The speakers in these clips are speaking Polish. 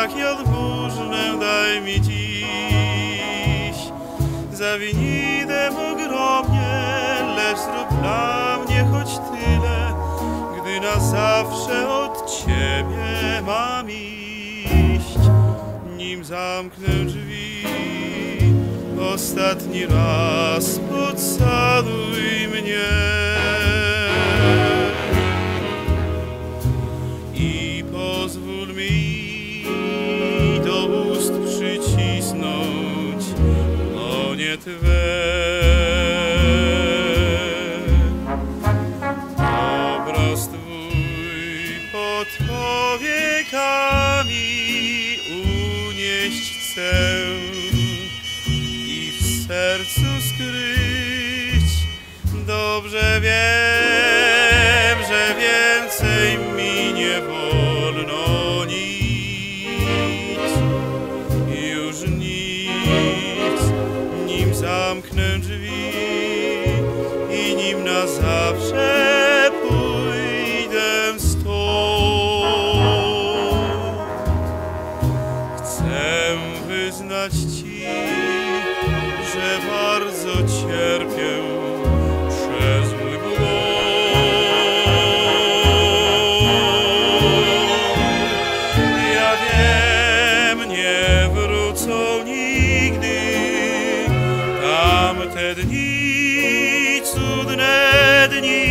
jak jodburznę daj mi dziś. Zawinidem ogromnie, lecz zrób dla mnie choć tyle, gdy na zawsze od Ciebie mam iść. Nim zamknę drzwi, ostatni raz pocałuj mnie i pozwól mi do ust przycisnąć dłonie Twe. Obraz Twój pod powiekami unieść chcę i w sercu skryć. Dobrze wiem, że więcej mi nie wolno nic, już nic, nim zamknę drzwi i nim na zawsze pójdę stąd. Chcę wyznać Ci, że bardzo cierpię przez mój błąd. Ja wiem, nie wrócą nigdy tamte dni, cudne dni,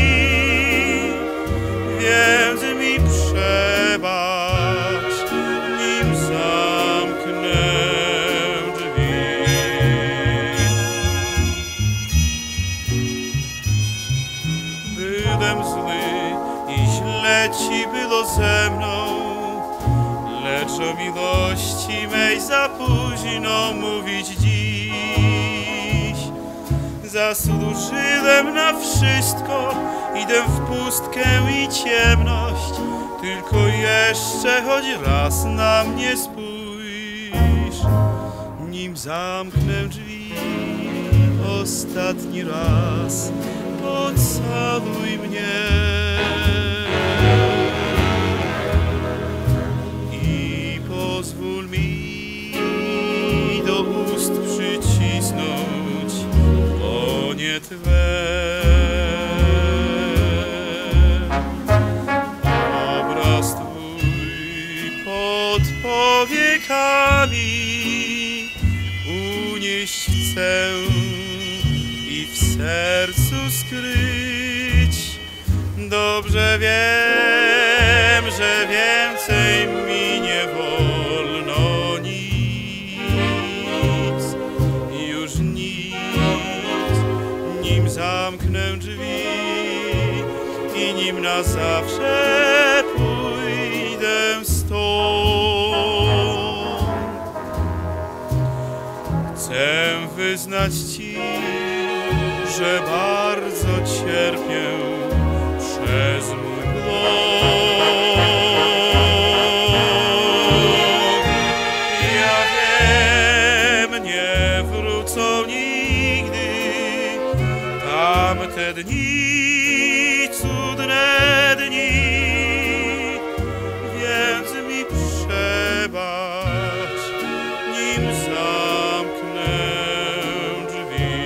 więc mi przebacz, nim zamknę drzwi. Byłem zły i źle Ci było ze mną, lecz o miłości mej za późno mówić dziś. Zasłużyłem na wszystko, idę w pustkę i ciemność, tylko jeszcze choć raz na mnie spójrz. Nim zamknę drzwi ostatni raz, pocałuj mnie i pozwól mi do ust przycisnąć dłonie Twe. Obraz Twój pod powiekami unieść chcę i w sercu skryć. Dobrze wiem, że więcej mi nie wolno nic, już nic, nim zamknę drzwi i nim na zawsze pójdę stąd. Chcę wyznać Ci, że bardzo cierpię przez mój błąd. Ja wiem, nie wrócą nigdy tamte dni, cudne dni, więc mi przebacz, nim zamknę drzwi.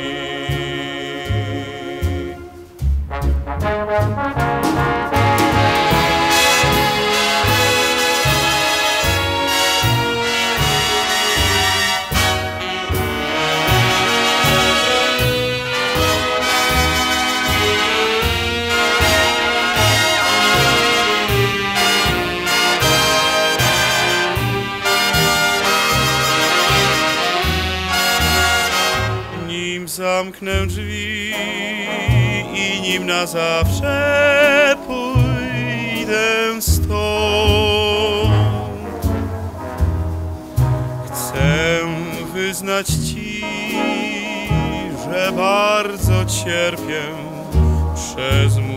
Nim zamknę drzwi i nim na zawsze pójdę stąd. Chcę wyznać Ci, że bardzo cierpię przez